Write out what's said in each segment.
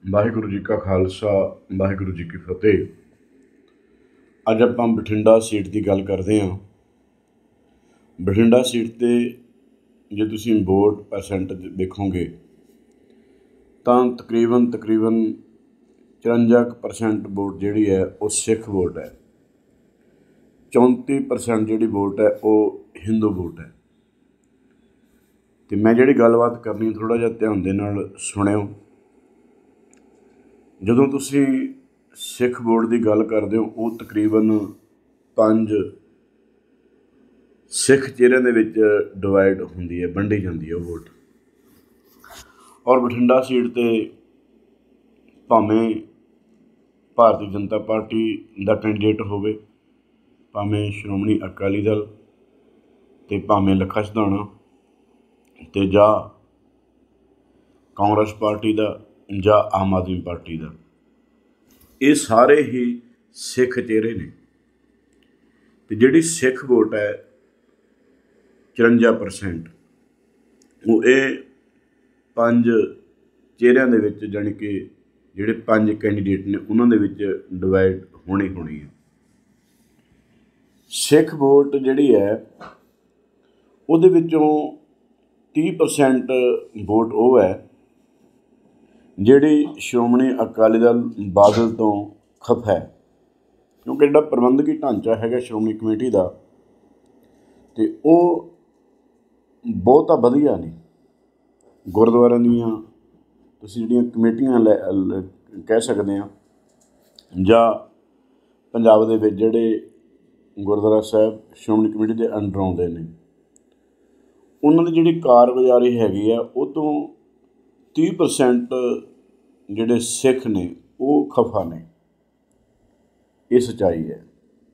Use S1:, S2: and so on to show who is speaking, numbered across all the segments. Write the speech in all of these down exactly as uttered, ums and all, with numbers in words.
S1: ਵਾਹਿਗੁਰੂ ਜੀ ਕਾ ਖਾਲਸਾ ਵਾਹਿਗੁਰੂ ਜੀ ਕੀ ਫਤਿਹ। ਅੱਜ ਆਪਾਂ ਬਠਿੰਡਾ ਸੀਟ ਦੀ ਗੱਲ ਕਰਦੇ ਹਾਂ। ਬਠਿੰਡਾ ਸੀਟ 'ਤੇ ਜੇ ਤੁਸੀਂ ਵੋਟ ਪਰਸੈਂਟ ਦੇਖੋਗੇ ਤਾਂ ਤਕਰੀਬਨ ਤਕਰੀਬਨ ਚੁਰੰਜਾ ਕੁ ਪਰਸੈਂਟ ਵੋਟ ਜਿਹੜੀ ਹੈ ਉਹ ਸਿੱਖ ਵੋਟ ਹੈ। ਚੌਂਤੀ ਪਰਸੈਂਟ ਜਿਹੜੀ ਵੋਟ ਹੈ ਉਹ ਹਿੰਦੂ ਵੋਟ ਹੈ। ਅਤੇ ਮੈਂ ਜਿਹੜੀ ਗੱਲਬਾਤ ਕਰਨੀ ਥੋੜ੍ਹਾ ਜਿਹਾ ਧਿਆਨ ਦੇ ਨਾਲ ਸੁਣਿਓ। ਜਦੋਂ ਤੁਸੀਂ ਸਿੱਖ ਵੋਟ ਦੀ ਗੱਲ ਕਰਦੇ ਹੋ ਉਹ ਤਕਰੀਬਨ ਪੰਜ ਸਿੱਖ ਚਿਹਰਿਆਂ ਦੇ ਵਿੱਚ ਡਿਵਾਈਡ ਹੁੰਦੀ ਹੈ, ਵੰਡੀ ਜਾਂਦੀ ਹੈ ਉਹ ਵੋਟ। ਔਰ ਬਠਿੰਡਾ ਸੀਟ 'ਤੇ ਭਾਵੇਂ ਭਾਰਤੀ ਜਨਤਾ ਪਾਰਟੀ ਦਾ ਕੈਂਡੀਡੇਟ ਹੋਵੇ, ਭਾਵੇਂ ਸ਼੍ਰੋਮਣੀ ਅਕਾਲੀ ਦਲ ਅਤੇ ਭਾਵੇਂ ਲੱਖਾ ਸਿਧਾਣਾ ਅਤੇ ਜਾਂ ਕਾਂਗਰਸ ਪਾਰਟੀ ਦਾ ਜਾਂ ਆਮ ਆਦਮੀ ਪਾਰਟੀ ਦਾ, ਇਹ ਸਾਰੇ ਹੀ ਸਿੱਖ ਚਿਹਰੇ ਨੇ। ਅਤੇ ਜਿਹੜੀ ਸਿੱਖ ਵੋਟ ਹੈ ਚੁਰੰਜਾ ਪਰਸੈਂਟ, ਉਹ ਇਹ ਪੰਜ ਚਿਹਰਿਆਂ ਦੇ ਵਿੱਚ, ਜਾਣੀ ਕਿ ਜਿਹੜੇ ਪੰਜ ਕੈਂਡੀਡੇਟ ਨੇ ਉਹਨਾਂ ਦੇ ਵਿੱਚ ਡਿਵਾਈਡ ਹੋਣੀ ਹੋਣੀ ਹੈ। ਸਿੱਖ ਵੋਟ ਜਿਹੜੀ ਹੈ ਉਹਦੇ ਵਿੱਚੋਂ ਤੀਹ ਪਰਸੈਂਟ ਵੋਟ ਉਹ ਹੈ ਜਿਹੜੀ ਸ਼੍ਰੋਮਣੀ ਅਕਾਲੀ ਦਲ ਬਾਦਲ ਤੋਂ ਖਫਾ ਹੈ, ਕਿਉਂਕਿ ਜਿਹੜਾ ਪ੍ਰਬੰਧਕੀ ਢਾਂਚਾ ਹੈਗਾ ਸ਼੍ਰੋਮਣੀ ਕਮੇਟੀ ਦਾ, ਅਤੇ ਉਹ ਬਹੁਤਾ ਵਧੀਆ ਨਹੀਂ। ਗੁਰਦੁਆਰਿਆਂ ਦੀਆਂ ਤੁਸੀਂ ਜਿਹੜੀਆਂ ਕਮੇਟੀਆਂ ਲੈ ਕਹਿ ਸਕਦੇ ਹਾਂ, ਜਾਂ ਪੰਜਾਬ ਦੇ ਵਿੱਚ ਜਿਹੜੇ ਗੁਰਦੁਆਰਾ ਸਾਹਿਬ ਸ਼੍ਰੋਮਣੀ ਕਮੇਟੀ ਦੇ ਅੰਡਰ ਆਉਂਦੇ ਨੇ, ਉਹਨਾਂ ਦੀ ਜਿਹੜੀ ਕਾਰਗੁਜ਼ਾਰੀ ਹੈਗੀ ਆ ਉਹ ਤੋਂ ਤੀਹ ਪਰਸੈਂਟ ਜਿਹੜੇ ਸਿੱਖ ਨੇ ਉਹ ਖਫਾ ਨੇ। ਇਹ ਸੱਚਾਈ ਹੈ।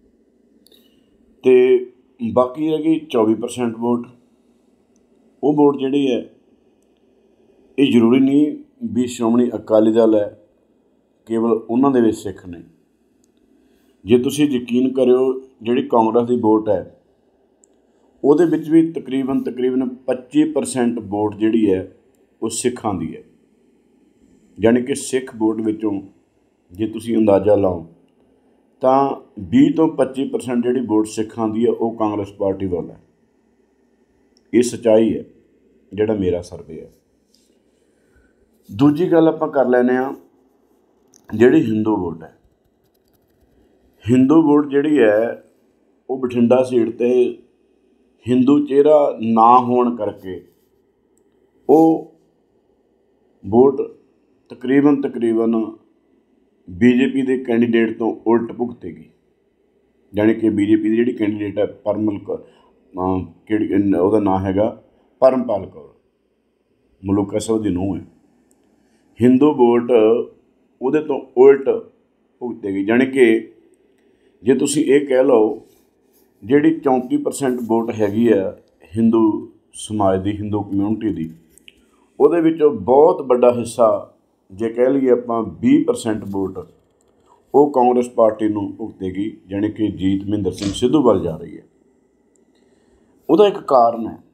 S1: ਅਤੇ ਬਾਕੀ ਰਹਿ ਗਈ ਚੌਵੀ ਪਰਸੈਂਟ ਵੋਟ। ਉਹ ਵੋਟ ਜਿਹੜੀ ਹੈ ਇਹ ਜ਼ਰੂਰੀ ਨਹੀਂ ਵੀ ਸ਼੍ਰੋਮਣੀ ਅਕਾਲੀ ਦਲ ਹੈ, ਕੇਵਲ ਉਹਨਾਂ ਦੇ ਵਿੱਚ ਸਿੱਖ ਨੇ। ਜੇ ਤੁਸੀਂ ਯਕੀਨ ਕਰਿਓ, ਜਿਹੜੀ ਕਾਂਗਰਸ ਦੀ ਵੋਟ ਹੈ ਉਹਦੇ ਵਿੱਚ ਵੀ ਤਕਰੀਬਨ ਤਕਰੀਬਨ ਪੱਚੀ ਪਰਸੈਂਟ ਵੋਟ ਜਿਹੜੀ ਹੈ ਉਹ ਸਿੱਖਾਂ ਦੀ ਹੈ। ਜਾਣੀ ਕਿ ਸਿੱਖ ਵੋਟ ਵਿੱਚੋਂ ਜੇ ਤੁਸੀਂ ਅੰਦਾਜ਼ਾ ਲਾਓ ਤਾਂ ਵੀਹ ਤੋਂ ਪੱਚੀ ਪਰਸੈਂਟ ਜਿਹੜੀ ਵੋਟ ਸਿੱਖਾਂ ਦੀ ਹੈ ਉਹ ਕਾਂਗਰਸ ਪਾਰਟੀ ਵੱਲ ਹੈ। ਇਹ ਸੱਚਾਈ ਹੈ, ਜਿਹੜਾ ਮੇਰਾ ਸਰਵੇ ਹੈ। ਦੂਜੀ ਗੱਲ ਆਪਾਂ ਕਰ ਲੈਂਦੇ ਹਾਂ, ਜਿਹੜੀ ਹਿੰਦੂ ਵੋਟ ਹੈ। ਹਿੰਦੂ ਵੋਟ ਜਿਹੜੀ ਹੈ ਉਹ ਬਠਿੰਡਾ ਸੀਟ 'ਤੇ ਹਿੰਦੂ ਚਿਹਰਾ ਨਾ ਹੋਣ ਕਰਕੇ ਉਹ ਵੋਟ ਤਕਰੀਬਨ ਤਕਰੀਬਨ ਬੀਜੇਪੀ ਦੇ ਕੈਂਡੀਡੇਟ ਤੋਂ ਉਲਟ ਭੁਗਤੇਗੀ। ਜਾਣੀ ਕਿ ਬੀਜੇਪੀ ਦੀ ਜਿਹੜੀ ਕੈਂਡੀਡੇਟ ਹੈ ਪਰਮਲ ਕੌਰ, ਕਿਹੜੀ ਉਹਦਾ ਨਾਂ ਹੈਗਾ ਪਰਮਪਾਲ ਕੌਰ, ਮਲੂਕਾ ਸਾਹਿਬ ਦੀ ਨੂੰਹ ਹੈ। ਹਿੰਦੂ ਵੋਟ ਉਹਦੇ ਤੋਂ ਉਲਟ ਭੁਗਤੇਗੀ। ਜਾਣੀ ਕਿ ਜੇ ਤੁਸੀਂ ਇਹ ਕਹਿ ਲਓ, ਜਿਹੜੀ ਚੌਂਤੀ ਪਰਸੈਂਟ ਵੋਟ ਹੈਗੀ ਆ ਹਿੰਦੂ ਸਮਾਜ ਦੀ, ਹਿੰਦੂ ਕਮਿਊਨਿਟੀ ਦੀ, ਉਹਦੇ ਵਿੱਚੋਂ ਬਹੁਤ ਵੱਡਾ ਹਿੱਸਾ, ਜੇ ਕਹਿ ਲਈਏ ਆਪਾਂ ਵੀਹ ਪਰਸੈਂਟ ਵੋਟ, ਉਹ ਕਾਂਗਰਸ ਪਾਰਟੀ ਨੂੰ ਭੁਗਤੇਗੀ। ਜਾਣੀ ਕਿ ਜੀਤ ਮਹਿੰਦਰ ਸਿੰਘ ਸਿੱਧੂ ਵੱਲ ਜਾ ਰਹੀ ਹੈ। ਉਹਦਾ ਇੱਕ ਕਾਰਨ ਹੈ,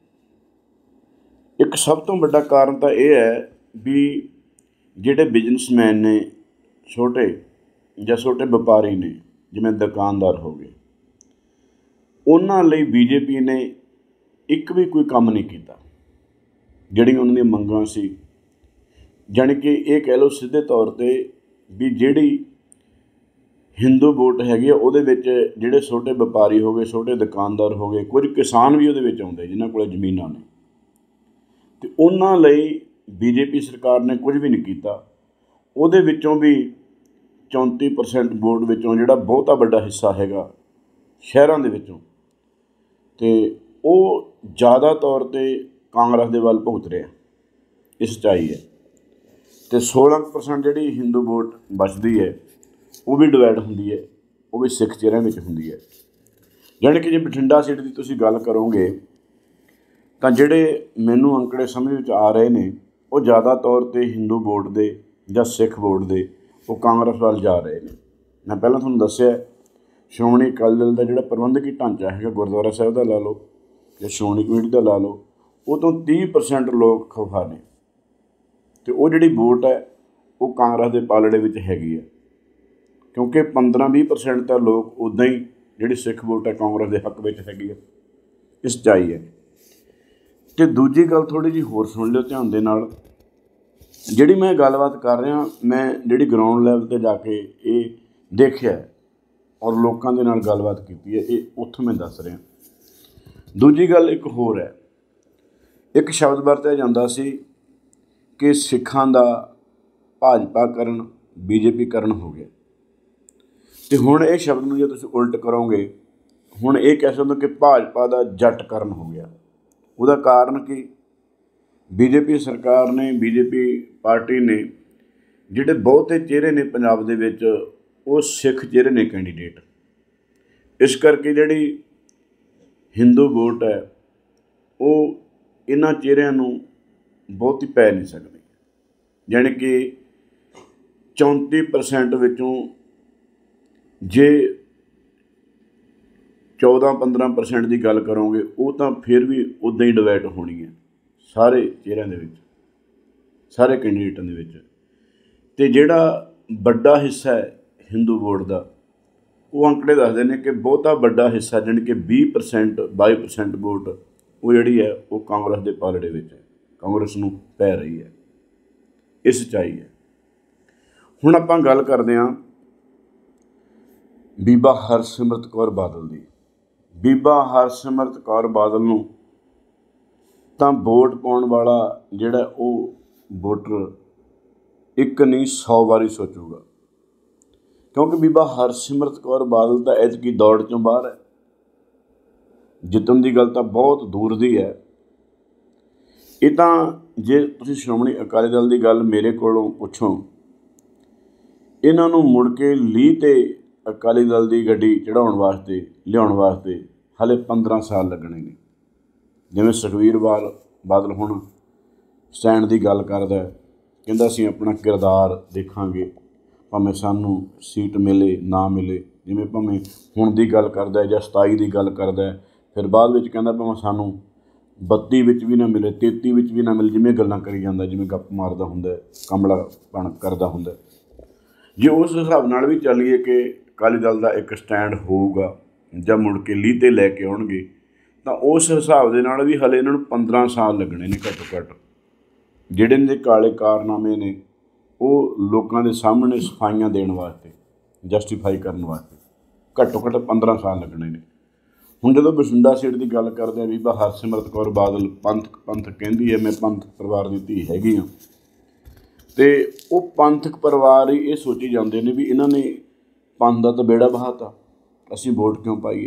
S1: ਇੱਕ ਸਭ ਤੋਂ ਵੱਡਾ ਕਾਰਨ ਤਾਂ ਇਹ ਹੈ ਵੀ ਜਿਹੜੇ ਬਿਜ਼ਨਸਮੈਨ ਨੇ, ਛੋਟੇ ਜਾਂ ਛੋਟੇ ਵਪਾਰੀ ਨੇ, ਜਿਵੇਂ ਦੁਕਾਨਦਾਰ ਹੋ ਗਏ, ਉਹਨਾਂ ਲਈ ਬੀਜੇਪੀ ਨੇ ਇੱਕ ਵੀ ਕੋਈ ਕੰਮ ਨਹੀਂ ਕੀਤਾ ਜਿਹੜੀਆਂ ਉਹਨਾਂ ਦੀਆਂ ਮੰਗਾਂ ਸੀ। ਜਾਣੀ ਕਿ ਇਹ ਕਹਿ ਲਓ ਸਿੱਧੇ ਤੌਰ 'ਤੇ ਵੀ ਜਿਹੜੀ ਹਿੰਦੂ ਵੋਟ ਹੈਗੀ ਆ ਉਹਦੇ ਵਿੱਚ ਜਿਹੜੇ ਛੋਟੇ ਵਪਾਰੀ ਹੋ ਗਏ, ਛੋਟੇ ਦੁਕਾਨਦਾਰ ਹੋ ਗਏ, ਕੁਝ ਕਿਸਾਨ ਵੀ ਉਹਦੇ ਵਿੱਚ ਆਉਂਦੇ ਜਿਨ੍ਹਾਂ ਕੋਲ ਜ਼ਮੀਨਾਂ ਨੇ, ਅਤੇ ਉਹਨਾਂ ਲਈ ਬੀਜੇਪੀ ਸਰਕਾਰ ਨੇ ਕੁਝ ਵੀ ਨਹੀਂ ਕੀਤਾ। ਉਹਦੇ ਵਿੱਚੋਂ ਵੀ ਚੌਂਤੀ ਪਰਸੈਂਟ ਵੋਟ ਵਿੱਚੋਂ ਜਿਹੜਾ ਬਹੁਤਾ ਵੱਡਾ ਹਿੱਸਾ ਹੈਗਾ ਸ਼ਹਿਰਾਂ ਦੇ ਵਿੱਚੋਂ, ਅਤੇ ਉਹ ਜ਼ਿਆਦਾ ਤੌਰ 'ਤੇ ਕਾਂਗਰਸ ਦੇ ਵੱਲ ਭੁਗਤ ਰਿਹਾ। ਇਹ ਸੱਚਾਈ ਹੈ। ਅਤੇ ਸੋਲ੍ਹਾਂ ਪਰਸੈਂਟ ਜਿਹੜੀ ਹਿੰਦੂ ਵੋਟ ਬਚਦੀ ਹੈ ਉਹ ਵੀ ਡਿਵਾਈਡ ਹੁੰਦੀ ਹੈ, ਉਹ ਵੀ ਸਿੱਖ ਚਿਹਰਿਆਂ ਵਿੱਚ ਹੁੰਦੀ ਹੈ। ਜਾਣੀ ਕਿ ਜੇ ਬਠਿੰਡਾ ਸੀਟ ਦੀ ਤੁਸੀਂ ਗੱਲ ਕਰੋਗੇ ਤਾਂ ਜਿਹੜੇ ਮੈਨੂੰ ਅੰਕੜੇ ਸਮਝ ਵਿੱਚ ਆ ਰਹੇ ਨੇ ਉਹ ਜ਼ਿਆਦਾ ਤੌਰ 'ਤੇ ਹਿੰਦੂ ਵੋਟ ਦੇ ਜਾਂ ਸਿੱਖ ਵੋਟ ਦੇ ਉਹ ਕਾਂਗਰਸ ਵੱਲ ਜਾ ਰਹੇ ਨੇ। ਮੈਂ ਪਹਿਲਾਂ ਤੁਹਾਨੂੰ ਦੱਸਿਆ ਸ਼੍ਰੋਮਣੀ ਅਕਾਲੀ ਦਲ ਦਾ ਜਿਹੜਾ ਪ੍ਰਬੰਧਕੀ ਢਾਂਚਾ ਹੈਗਾ, ਗੁਰਦੁਆਰਾ ਸਾਹਿਬ ਦਾ ਲਾ ਲਓ ਜਾਂ ਸ਼੍ਰੋਮਣੀ ਕਮੇਟੀ ਦਾ ਲਾ ਲਓ, ਉਹ ਤੋਂ ਤੀਹ ਪਰਸੈਂਟ ਲੋਕ ਖਫਾ ਨੇ। ਅਤੇ ਉਹ ਜਿਹੜੀ ਵੋਟ ਹੈ ਉਹ ਕਾਂਗਰਸ ਦੇ ਪਾਲੜੇ ਵਿੱਚ ਹੈਗੀ ਹੈ, ਕਿਉਂਕਿ ਪੰਦਰਾਂ ਵੀਹ ਪਰਸੈਂਟ ਤਾਂ ਲੋਕ ਉੱਦਾਂ ਹੀ ਜਿਹੜੀ ਸਿੱਖ ਵੋਟ ਹੈ ਕਾਂਗਰਸ ਦੇ ਹੱਕ ਵਿੱਚ ਹੈਗੀ ਹੈ। ਇਹ ਸੱਚਾਈ ਹੈ। ਅਤੇ ਦੂਜੀ ਗੱਲ ਥੋੜ੍ਹੀ ਜਿਹੀ ਹੋਰ ਸੁਣ ਲਿਓ ਧਿਆਨ ਦੇ ਨਾਲ। ਜਿਹੜੀ ਮੈਂ ਗੱਲਬਾਤ ਕਰ ਰਿਹਾ, ਮੈਂ ਜਿਹੜੀ ਗਰਾਊਂਡ ਲੈਵਲ 'ਤੇ ਜਾ ਕੇ ਇਹ ਦੇਖਿਆ ਔਰ ਲੋਕਾਂ ਦੇ ਨਾਲ ਗੱਲਬਾਤ ਕੀਤੀ ਹੈ, ਇਹ ਉੱਥੋਂ ਮੈਂ ਦੱਸ ਰਿਹਾ। ਦੂਜੀ ਗੱਲ ਇੱਕ ਹੋਰ ਹੈ। ਇੱਕ ਸ਼ਬਦ ਵਰਤਿਆ ਜਾਂਦਾ ਸੀ ਕਿ ਸਿੱਖਾਂ ਦਾ ਭਾਜਪਾਕਰਨ ਬੀਜੇਪੀਕਰਨ ਹੋ ਗਿਆ, ਅਤੇ ਹੁਣ ਇਹ ਸ਼ਬਦ ਨੂੰ ਜੇ ਤੁਸੀਂ ਉਲਟ ਕਰੋਗੇ, ਹੁਣ ਇਹ ਕਹਿ ਸਕਦੇ ਹੋ ਕਿ ਭਾਜਪਾ ਦਾ ਜੱਟਕਰਨ ਹੋ ਗਿਆ। ਉਹਦਾ ਕਾਰਨ ਕੀ? ਬੀਜੇਪੀ ਸਰਕਾਰ ਨੇ, ਬੀਜੇਪੀ ਪਾਰਟੀ ਨੇ ਜਿਹੜੇ ਬਹੁਤੇ ਚਿਹਰੇ ਨੇ ਪੰਜਾਬ ਦੇ ਵਿੱਚ, ਉਹ ਸਿੱਖ ਚਿਹਰੇ ਨੇ ਕੈਂਡੀਡੇਟ। ਇਸ ਕਰਕੇ ਜਿਹੜੀ ਹਿੰਦੂ ਵੋਟ ਹੈ ਉਹ ਇਹਨਾਂ ਚਿਹਰਿਆਂ ਨੂੰ ਬਹੁਤੀ ਪੈ ਨਹੀਂ ਸਕਦੀ। ਜਾਣੀ ਕਿ ਚੌਂਤੀ ਪਰਸੈਂਟ ਵਿੱਚੋਂ ਜੇ ਚੌਦਾਂ ਪੰਦਰਾਂ ਪਰਸੈਂਟ ਦੀ ਗੱਲ ਕਰੋਗੇ, ਉਹ ਤਾਂ ਫਿਰ ਵੀ ਉੱਦਾਂ ਹੀ ਡਿਵਾਈਡ ਹੋਣੀ ਹੈ ਸਾਰੇ ਚਿਹਰਿਆਂ ਦੇ ਵਿੱਚ, ਸਾਰੇ ਕੈਂਡੀਡੇਟਾਂ ਦੇ ਵਿੱਚ। ਅਤੇ ਜਿਹੜਾ ਵੱਡਾ ਹਿੱਸਾ ਹੈ ਹਿੰਦੂ ਵੋਟ ਦਾ, ਉਹ ਅੰਕੜੇ ਦੱਸਦੇ ਨੇ ਕਿ ਬਹੁਤਾ ਵੱਡਾ ਹਿੱਸਾ, ਜਾਣੀ ਕਿ ਵੀਹ ਪਰਸੈਂਟ ਬਾਈ ਪਰਸੈਂਟ ਵੋਟ ਉਹ ਜਿਹੜੀ ਹੈ ਉਹ ਕਾਂਗਰਸ ਦੇ ਪਾਲੜੇ ਵਿੱਚ ਹੈ, ਕਾਂਗਰਸ ਨੂੰ ਪੈ ਰਹੀ ਹੈ। ਇਹ ਸੱਚਾਈ ਹੈ। ਹੁਣ ਆਪਾਂ ਗੱਲ ਕਰਦੇ ਹਾਂ ਬੀਬਾ ਹਰਸਿਮਰਤ ਕੌਰ ਬਾਦਲ ਦੀ। ਬੀਬਾ ਹਰਸਿਮਰਤ ਕੌਰ ਬਾਦਲ ਨੂੰ ਤਾਂ ਵੋਟ ਪਾਉਣ ਵਾਲਾ ਜਿਹੜਾ ਉਹ ਵੋਟਰ ਇੱਕ ਨਹੀਂ ਸੌ ਵਾਰੀ ਸੋਚੂਗਾ, ਕਿਉਂਕਿ ਬੀਬਾ ਹਰਸਿਮਰਤ ਕੌਰ ਬਾਦਲ ਤਾਂ ਐਤਕੀ ਦੌੜ 'ਚੋਂ ਬਾਹਰ ਹੈ। ਜਿੱਤਣ ਦੀ ਗੱਲ ਤਾਂ ਬਹੁਤ ਦੂਰ ਦੀ ਹੈ। ਇਹ ਤਾਂ ਜੇ ਤੁਸੀਂ ਸ਼੍ਰੋਮਣੀ ਅਕਾਲੀ ਦਲ ਦੀ ਗੱਲ ਮੇਰੇ ਕੋਲੋਂ ਪੁੱਛੋ, ਇਹਨਾਂ ਨੂੰ ਮੁੜ ਕੇ ਲੀਹ 'ਤੇ ਅਕਾਲੀ ਦਲ ਦੀ ਗੱਡੀ ਚੜ੍ਹਾਉਣ ਵਾਸਤੇ, ਲਿਆਉਣ ਵਾਸਤੇ ਹਾਲੇ ਪੰਦਰਾਂ ਸਾਲ ਲੱਗਣੇ ਨੇ। ਜਿਵੇਂ ਸੁਖਬੀਰ ਬਾਲ ਬਾਦਲ ਹੁਣ ਸਟੈਂਡ ਦੀ ਗੱਲ ਕਰਦਾ, ਕਹਿੰਦਾ ਅਸੀਂ ਆਪਣਾ ਕਿਰਦਾਰ ਦੇਖਾਂਗੇ, ਭਾਵੇਂ ਸਾਨੂੰ ਸੀਟ ਮਿਲੇ ਨਾ ਮਿਲੇ। ਜਿਵੇਂ ਭਾਵੇਂ ਹੁਣ ਦੀ ਗੱਲ ਕਰਦਾ ਜਾਂ ਸਤਾਈ ਦੀ ਗੱਲ ਕਰਦਾ, ਫਿਰ ਬਾਅਦ ਵਿੱਚ ਕਹਿੰਦਾ ਭਾਵੇਂ ਸਾਨੂੰ ਬੱਤੀ ਵਿੱਚ ਵੀ ਨਾ ਮਿਲੇ, ਤੇਤੀ ਵਿੱਚ ਵੀ ਨਾ ਮਿਲੇ। ਜਿਵੇਂ ਗੱਲਾਂ ਕਰੀ ਜਾਂਦਾ, ਜਿਵੇਂ ਗੱਪ ਮਾਰਦਾ ਹੁੰਦਾ, ਕਮਲਾਪਣ ਕਰਦਾ ਹੁੰਦਾ। ਜੇ ਉਸ ਹਿਸਾਬ ਨਾਲ ਵੀ ਚੱਲੀਏ ਕਿ ਅਕਾਲੀ ਦਲ ਦਾ ਇੱਕ ਸਟੈਂਡ ਹੋਊਗਾ ਜਾਂ ਮੁੜ ਕੇ ਲੀਹ 'ਤੇ ਲੈ ਕੇ ਆਉਣਗੇ, ਤਾਂ ਉਸ ਹਿਸਾਬ ਦੇ ਨਾਲ ਵੀ ਹਾਲੇ ਇਹਨਾਂ ਨੂੰ ਪੰਦਰਾਂ ਸਾਲ ਲੱਗਣੇ ਨੇ ਘੱਟੋ ਘੱਟ। ਜਿਹੜੇ ਇਹਨਾਂ ਦੇ ਕਾਲੇ ਕਾਰਨਾਮੇ ਨੇ ਉਹ ਲੋਕਾਂ ਦੇ ਸਾਹਮਣੇ ਸਫਾਈਆਂ ਦੇਣ ਵਾਸਤੇ, ਜਸਟੀਫਾਈ ਕਰਨ ਵਾਸਤੇ ਘੱਟੋ ਘੱਟ ਪੰਦਰਾਂ ਸਾਲ ਲੱਗਣੇ ਨੇ। ਹੁਣ ਜਦੋਂ ਬਠਿੰਡਾ ਸੀਟ ਦੀ ਗੱਲ ਕਰਦੇ ਹਾਂ, ਬੀਬਾ ਹਰਸਿਮਰਤ ਕੌਰ ਬਾਦਲ ਪੰਥਕ ਪੰਥਕ ਕਹਿੰਦੀ ਹੈ, ਮੈਂ ਪੰਥਕ ਪਰਿਵਾਰ ਦੀ ਧੀ ਹੈਗੀ ਹਾਂ, ਅਤੇ ਉਹ ਪੰਥਕ ਪਰਿਵਾਰ ਹੀ ਇਹ ਸੋਚੀ ਜਾਂਦੇ ਨੇ ਵੀ ਇਹਨਾਂ ਨੇ ਪੰਥ ਦਾ ਤਾਂ ਬੇੜਾ ਬਹਾਤਾ, ਅਸੀਂ ਵੋਟ ਕਿਉਂ ਪਾਈਏ।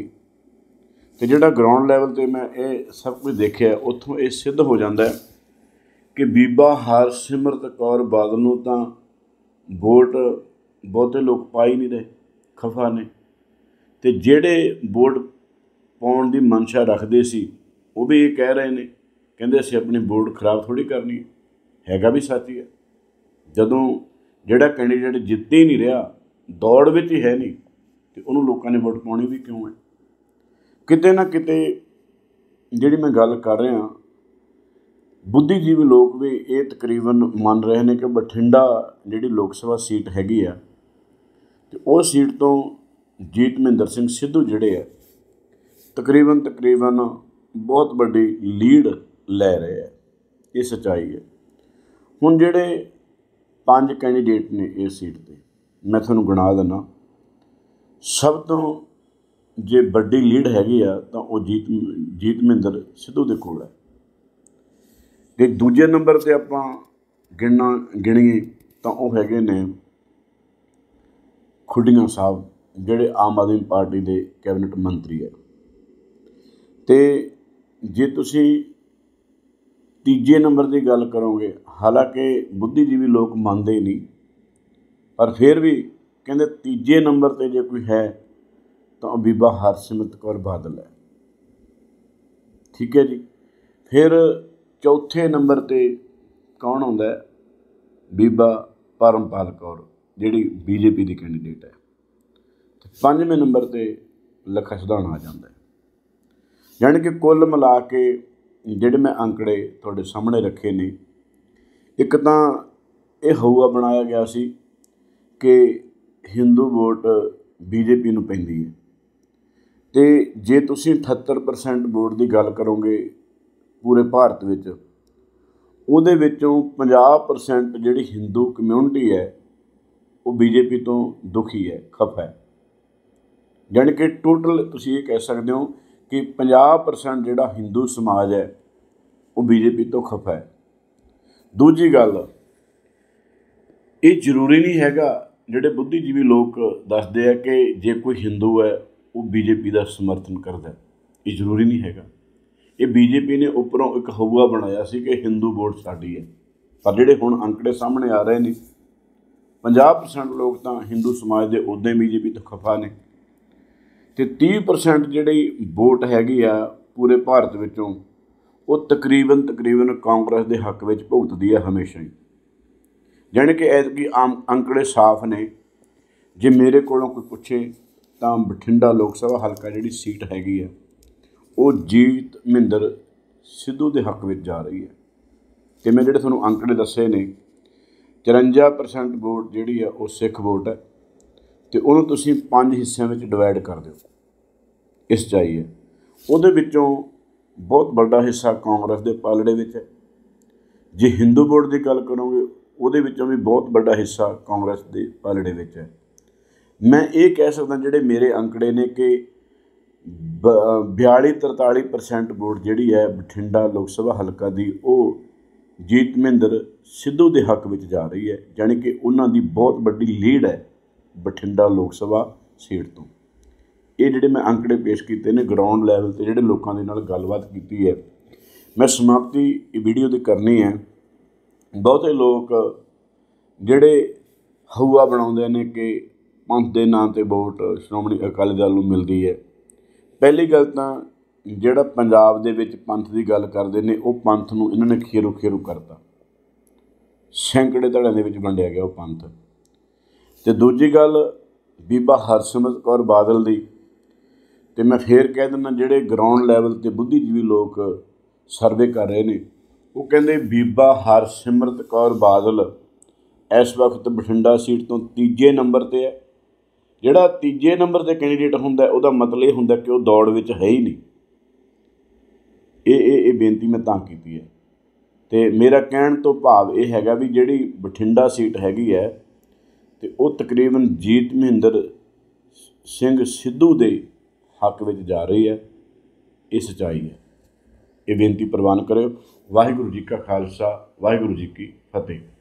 S1: ਅਤੇ ਜਿਹੜਾ ਗਰਾਊਂਡ ਲੈਵਲ 'ਤੇ ਮੈਂ ਇਹ ਸਭ ਕੁਝ ਦੇਖਿਆ, ਉੱਥੋਂ ਇਹ ਸਿੱਧ ਹੋ ਜਾਂਦਾ ਕਿ ਬੀਬਾ ਹਰਸਿਮਰਤ ਕੌਰ ਬਾਦਲ ਨੂੰ ਤਾਂ ਵੋਟ ਬਹੁਤੇ ਲੋਕ ਪਾ ਹੀ ਨਹੀਂ ਰਹੇ, ਖਫਾ ਨੇ। ਅਤੇ ਜਿਹੜੇ ਵੋਟ ਪਾਉਣ ਦੀ ਮਨਸ਼ਾ ਰੱਖਦੇ ਸੀ, ਉਹ ਵੀ ਇਹ ਕਹਿ ਰਹੇ ਨੇ, ਕਹਿੰਦੇ ਅਸੀਂ ਆਪਣੀ ਵੋਟ ਖਰਾਬ ਥੋੜ੍ਹੀ ਕਰਨੀ ਹੈ। ਹੈਗਾ ਵੀ ਸੱਚ ਹੀ ਹੈ। ਜਦੋਂ ਜਿਹੜਾ ਕੈਂਡੀਡੇਟ ਜਿੱਤ ਹੀ ਨਹੀਂ ਰਿਹਾ, ਦੌੜ ਵਿੱਚ ਹੀ ਹੈ ਨਹੀਂ, ਅਤੇ ਉਹਨੂੰ ਲੋਕਾਂ ਨੇ ਵੋਟ ਪਾਉਣੀ ਵੀ ਕਿਉਂ ਹੈ। ਕਿਤੇ ਨਾ ਕਿਤੇ ਜਿਹੜੀ ਮੈਂ ਗੱਲ ਕਰ ਰਿਹਾ, ਬੁੱਧੀਜੀਵੀ ਲੋਕ ਵੀ ਇਹ ਤਕਰੀਬਨ ਮੰਨ ਰਹੇ ਨੇ ਕਿ ਬਠਿੰਡਾ ਜਿਹੜੀ ਲੋਕ ਸਭਾ ਸੀਟ ਹੈਗੀ ਆ, ਅਤੇ ਉਹ ਸੀਟ ਤੋਂ ਜੀਤ ਮਹਿੰਦਰ ਸਿੰਘ ਸਿੱਧੂ ਜਿਹੜੇ ਆ ਤਕਰੀਬਨ ਤਕਰੀਬਨ ਬਹੁਤ ਵੱਡੀ ਲੀਡ ਲੈ ਰਹੇ ਆ। ਇਹ ਸੱਚਾਈ ਹੈ। ਹੁਣ ਜਿਹੜੇ ਪੰਜ ਕੈਂਡੀਡੇਟ ਨੇ ਇਸ ਸੀਟ 'ਤੇ, ਮੈਂ ਤੁਹਾਨੂੰ ਗਿਣਾ ਦਿੰਦਾ। ਸਭ ਤੋਂ ਜੇ ਵੱਡੀ ਲੀਡ ਹੈਗੀ ਆ ਤਾਂ ਉਹ ਜੀਤ ਜੀਤ ਮਹਿੰਦਰ ਸਿੱਧੂ ਦੇ ਕੋਲ ਹੈ। ਅਤੇ ਦੂਜੇ ਨੰਬਰ 'ਤੇ ਆਪਾਂ ਗਿਣਨਾ ਗਿਣੀਏ ਤਾਂ ਉਹ ਹੈਗੇ ਨੇ ਖੁੱਡੀਆਂ ਸਾਹਿਬ, ਜਿਹੜੇ ਆਮ ਆਦਮੀ ਪਾਰਟੀ ਦੇ ਕੈਬਨਿਟ ਮੰਤਰੀ ਹੈ। ਅਤੇ ਜੇ ਤੁਸੀਂ ਤੀਜੇ ਨੰਬਰ ਦੀ ਗੱਲ ਕਰੋਗੇ, ਹਾਲਾਂਕਿ ਬੁੱਧੀਜੀਵੀ ਲੋਕ ਮੰਨਦੇ ਹੀ ਨਹੀਂ, ਪਰ ਫਿਰ ਵੀ ਕਹਿੰਦੇ ਤੀਜੇ ਨੰਬਰ 'ਤੇ ਜੇ ਕੋਈ ਹੈ ਤਾਂ ਉਹ ਬੀਬਾ ਹਰਸਿਮਰਤ ਕੌਰ ਬਾਦਲ ਹੈ। ਠੀਕ ਹੈ ਜੀ। ਫਿਰ ਚੌਥੇ ਨੰਬਰ 'ਤੇ ਕੌਣ ਆਉਂਦਾ? ਬੀਬਾ ਪਰਮਪਾਲ ਕੌਰ, ਜਿਹੜੀ ਬੀਜੇਪੀ ਦੀ ਕੈਂਡੀਡੇਟ ਹੈ। ਅਤੇ ਪੰਜਵੇਂ ਨੰਬਰ 'ਤੇ ਲੱਖਾ ਸਿਧਾਣਾ ਆ ਜਾਂਦਾ ਹੈ। ਜਾਣੀ ਕਿ ਕੁੱਲ ਮਿਲਾ ਕੇ ਜਿਹੜੇ ਮੈਂ ਅੰਕੜੇ ਤੁਹਾਡੇ ਸਾਹਮਣੇ ਰੱਖੇ ਨੇ, ਇੱਕ ਤਾਂ ਇਹ ਹਊਆ ਬਣਾਇਆ ਗਿਆ ਸੀ ਕਿ ਹਿੰਦੂ ਵੋਟ ਬੀਜੇਪੀ ਨੂੰ ਪੈਂਦੀ ਹੈ। ਅਤੇ ਜੇ ਤੁਸੀਂ ਅਠੱਤਰ ਪਰਸੈਂਟ ਵੋਟ ਦੀ ਗੱਲ ਕਰੋਗੇ ਪੂਰੇ ਭਾਰਤ ਵਿੱਚ, ਉਹਦੇ ਵਿੱਚੋਂ ਪੰਜਾਹ ਪਰਸੈਂਟ ਜਿਹੜੀ ਹਿੰਦੂ ਕਮਿਊਨਿਟੀ ਹੈ ਉਹ ਬੀਜੇਪੀ ਤੋਂ ਦੁਖੀ ਹੈ, ਖਫਾ ਹੈ। ਜਾਣੀ ਕਿ ਟੋਟਲ ਤੁਸੀਂ ਇਹ ਕਹਿ ਸਕਦੇ ਹੋ ਕਿ ਪੰਜਾਹ ਪਰਸੈਂਟ ਜਿਹੜਾ ਹਿੰਦੂ ਸਮਾਜ ਹੈ ਉਹ ਬੀਜੇਪੀ ਤੋਂ ਖਫਾ ਹੈ। ਦੂਜੀ ਗੱਲ, ਇਹ ਜ਼ਰੂਰੀ ਨਹੀਂ ਹੈਗਾ, ਜਿਹੜੇ ਬੁੱਧੀਜੀਵੀ ਲੋਕ ਦੱਸਦੇ ਆ ਕਿ ਜੇ ਕੋਈ ਹਿੰਦੂ ਹੈ ਉਹ ਬੀਜੇਪੀ ਦਾ ਸਮਰਥਨ ਕਰਦਾ, ਇਹ ਜ਼ਰੂਰੀ ਨਹੀਂ ਹੈਗਾ। ਇਹ ਬੀਜੇਪੀ ਨੇ ਉੱਪਰੋਂ ਇੱਕ ਹਊਆ ਬਣਾਇਆ ਸੀ ਕਿ ਹਿੰਦੂ ਵੋਟ ਸਾਡੀ ਹੈ, ਪਰ ਜਿਹੜੇ ਹੁਣ ਅੰਕੜੇ ਸਾਹਮਣੇ ਆ ਰਹੇ ਨੇ, ਪੰਜਾਹ ਪਰਸੈਂਟ ਲੋਕ ਤਾਂ ਹਿੰਦੂ ਸਮਾਜ ਦੇ ਉੱਦਾਂ ਹੀ ਬੀਜੇਪੀ ਤੋਂ ਖਫਾ ਨੇ, ਅਤੇ ਤੀਹ ਪਰਸੈਂਟ ਜਿਹੜੀ ਵੋਟ ਹੈਗੀ ਆ ਪੂਰੇ ਭਾਰਤ ਵਿੱਚੋਂ ਉਹ ਤਕਰੀਬਨ ਤਕਰੀਬਨ ਕਾਂਗਰਸ ਦੇ ਹੱਕ ਵਿੱਚ ਭੁਗਤਦੀ ਹੈ ਹਮੇਸ਼ਾ ਹੀ। ਜਾਣੀ ਕਿ ਐਤਕੀ ਆਮ ਅੰਕੜੇ ਸਾਫ਼ ਨੇ। ਜੇ ਮੇਰੇ ਕੋਲੋਂ ਕੋਈ ਪੁੱਛੇ ਤਾਂ ਬਠਿੰਡਾ ਲੋਕ ਸਭਾ ਹਲਕਾ ਜਿਹੜੀ ਸੀਟ ਹੈਗੀ ਆ ਉਹ ਜੀਤ ਮਹਿੰਦਰ ਸਿੱਧੂ ਦੇ ਹੱਕ ਵਿੱਚ ਜਾ ਰਹੀ ਹੈ। ਅਤੇ ਮੈਂ ਜਿਹੜੇ ਤੁਹਾਨੂੰ ਅੰਕੜੇ ਦੱਸੇ ਨੇ, ਚੁਰੰਜਾ ਪਰਸੈਂਟ ਵੋਟ ਜਿਹੜੀ ਆ ਉਹ ਸਿੱਖ ਵੋਟ ਹੈ, ਅਤੇ ਉਹਨੂੰ ਤੁਸੀਂ ਪੰਜ ਹਿੱਸਿਆਂ ਵਿੱਚ ਡਿਵਾਈਡ ਕਰ ਦਿਓ, ਇਸ 'ਚ ਆਈ ਹੈ। ਉਹਦੇ ਵਿੱਚੋਂ ਬਹੁਤ ਵੱਡਾ ਹਿੱਸਾ ਕਾਂਗਰਸ ਦੇ ਪਾਲੜੇ ਵਿੱਚ ਹੈ। ਜੇ ਹਿੰਦੂ ਵੋਟ ਦੀ ਗੱਲ ਕਰੋਗੇ ਉਹਦੇ ਵਿੱਚੋਂ ਵੀ ਬਹੁਤ ਵੱਡਾ ਹਿੱਸਾ ਕਾਂਗਰਸ ਦੇ ਪਾਲੜੇ ਵਿੱਚ ਹੈ। ਮੈਂ ਇਹ ਕਹਿ ਸਕਦਾ ਜਿਹੜੇ ਮੇਰੇ ਅੰਕੜੇ ਨੇ ਕਿ ਬ ਬਿਆਲੀ ਤਰਤਾਲੀ ਪਰਸੈਂਟ ਵੋਟ ਜਿਹੜੀ ਹੈ ਬਠਿੰਡਾ ਲੋਕ ਸਭਾ ਹਲਕਾ ਦੀ ਉਹ ਜੀਤ ਮਹਿੰਦਰ ਸਿੱਧੂ ਦੇ ਹੱਕ ਵਿੱਚ ਜਾ ਰਹੀ ਹੈ। ਜਾਣੀ ਕਿ ਉਹਨਾਂ ਦੀ ਬਹੁਤ ਵੱਡੀ ਲੀਡ ਹੈ ਬਠਿੰਡਾ ਲੋਕ ਸਭਾ ਸੀਟ ਤੋਂ। ਇਹ ਜਿਹੜੇ ਮੈਂ ਅੰਕੜੇ ਪੇਸ਼ ਕੀਤੇ ਨੇ ਗਰਾਊਂਡ ਲੈਵਲ 'ਤੇ ਜਿਹੜੇ ਲੋਕਾਂ ਦੇ ਨਾਲ ਗੱਲਬਾਤ ਕੀਤੀ ਹੈ, ਮੈਂ ਸਮਾਪਤੀ ਇਹ ਵੀਡੀਓ ਦੀ ਕਰਨੀ ਹੈ। ਬਹੁਤੇ ਲੋਕ ਜਿਹੜੇ ਹਊਆ ਬਣਾਉਂਦੇ ਨੇ ਕਿ ਪੰਥ ਦੇ ਨਾਂ 'ਤੇ ਵੋਟ ਸ਼੍ਰੋਮਣੀ ਅਕਾਲੀ ਦਲ ਨੂੰ ਮਿਲਦੀ ਹੈ। ਪਹਿਲੀ ਗੱਲ ਤਾਂ ਜਿਹੜਾ ਪੰਜਾਬ ਦੇ ਵਿੱਚ ਪੰਥ ਦੀ ਗੱਲ ਕਰਦੇ ਨੇ ਉਹ ਪੰਥ ਨੂੰ ਇਹਨਾਂ ਨੇ ਖੇਰੂ ਖੇਰੂ ਕਰਤਾ, ਸੈਂਕੜੇ ਧੜਿਆਂ ਦੇ ਵਿੱਚ ਵੰਡਿਆ ਗਿਆ ਉਹ ਪੰਥ। ਅਤੇ ਦੂਜੀ ਗੱਲ ਬੀਬਾ ਹਰਸਿਮਰਤ ਕੌਰ ਬਾਦਲ ਦੀ, ਅਤੇ ਮੈਂ ਫੇਰ ਕਹਿ ਦਿੰਦਾ ਜਿਹੜੇ ਗਰਾਊਂਡ ਲੈਵਲ 'ਤੇ ਬੁੱਧੀਜੀਵੀ ਲੋਕ ਸਰਵੇ ਕਰ ਰਹੇ ਨੇ ਉਹ ਕਹਿੰਦੇ ਬੀਬਾ ਹਰਸਿਮਰਤ ਕੌਰ ਬਾਦਲ ਇਸ ਵਕਤ ਬਠਿੰਡਾ ਸੀਟ ਤੋਂ ਤੀਜੇ ਨੰਬਰ 'ਤੇ ਹੈ। ਜਿਹੜਾ ਤੀਜੇ ਨੰਬਰ 'ਤੇ ਕੈਂਡੀਡੇਟ ਹੁੰਦਾ ਉਹਦਾ ਮਤਲਬ ਇਹ ਹੁੰਦਾ ਕਿ ਉਹ ਦੌੜ ਵਿੱਚ ਹੈ ਹੀ ਨਹੀਂ। ਇਹ ਇਹ ਇਹ ਬੇਨਤੀ ਮੈਂ ਤਾਂ ਕੀਤੀ ਹੈ। ਅਤੇ ਮੇਰਾ ਕਹਿਣ ਤੋਂ ਭਾਵ ਇਹ ਹੈਗਾ ਵੀ ਜਿਹੜੀ ਬਠਿੰਡਾ ਸੀਟ ਹੈਗੀ ਹੈ ਅਤੇ ਉਹ ਤਕਰੀਬਨ ਜੀਤ ਮਹਿੰਦਰ ਸਿੰਘ ਸਿੱਧੂ ਦੇ ਹੱਕ ਵਿੱਚ ਜਾ ਰਹੀ ਹੈ। ਇਹ ਸੱਚਾਈ ਹੈ। ਇਹ ਬੇਨਤੀ ਪ੍ਰਵਾਨ ਕਰਿਓ। ਵਾਹਿਗੁਰੂ ਜੀ ਕਾ ਖਾਲਸਾ, ਵਾਹਿਗੁਰੂ ਜੀ ਕੀ ਫਤਿਹ।